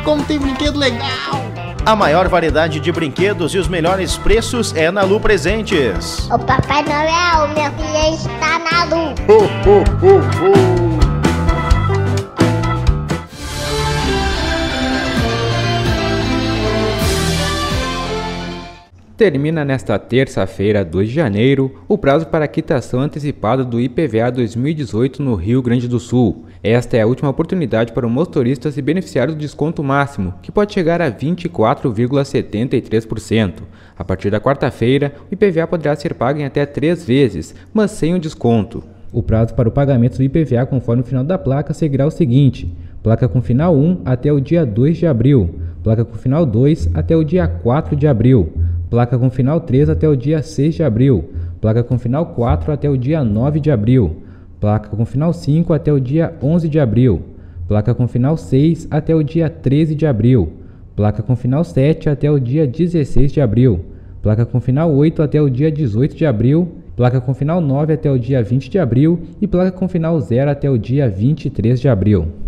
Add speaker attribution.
Speaker 1: como tem brinquedo legal!
Speaker 2: A maior variedade de brinquedos e os melhores preços é na Lu Presentes.
Speaker 3: Ô Papai Noel, minha filha está na Lu.
Speaker 1: Ho, ho, ho, ho.
Speaker 4: Termina nesta terça-feira, 2 de janeiro, o prazo para a quitação antecipada do IPVA 2018 no Rio Grande do Sul. Esta é a última oportunidade para o motorista se beneficiar do desconto máximo, que pode chegar a 24,73%. A partir da quarta-feira, o IPVA poderá ser pago em até 3 vezes, mas sem o desconto. O prazo para o pagamento do IPVA conforme o final da placa seguirá o seguinte: placa com final 1 até o dia 2 de abril, placa com final 2 até o dia 4 de abril, placa com final 3 até o dia 6 de abril, placa com final 4 até o dia 9 de abril, placa com final 5 até o dia 11 de abril, placa com final 6 até o dia 13 de abril, placa com final 7 até o dia 16 de abril, placa com final 8 até o dia 18 de abril, placa com final 9 até o dia 20 de abril e placa com final 0 até o dia 23 de abril.